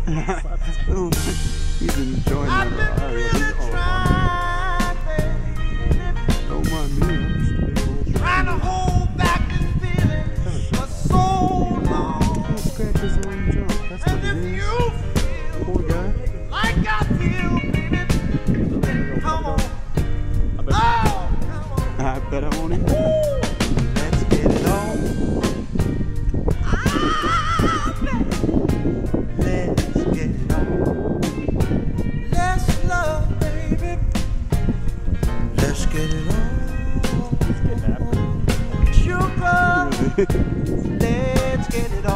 He's enjoying that. Don't mind me. Trying to hold back this feeling for so long. He'll scratch his own junk. That's what And it if is. you Poor guy. feel like I feel, baby, then come on. Oh, come on. I bet I want it. Let's get it on. Let's get it on. Let's love, baby. Let's get it on. Sugar, let's get it on.